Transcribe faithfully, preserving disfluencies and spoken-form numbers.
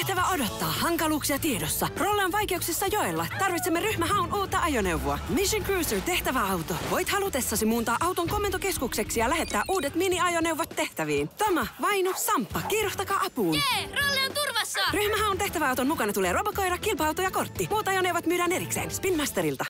tehtävä odottaa. Hankaluuksia tiedossa. Rolle on vaikeuksissa joella. Tarvitsemme ryhmähaun uutta ajoneuvoa. Mission Cruiser tehtäväauto. Voit halutessasi muuntaa auton komentokeskukseksi ja lähettää uudet mini-ajoneuvot tehtäviin. Toma, Vainu, Samppa, kiiruhtakaa apuun. Jee, Rolle on turvassa! Ryhmähaun tehtäväauton mukana tulee robokoira, kilpa-auto ja kortti. Muut ajoneuvot myydään erikseen Spin Masterilta.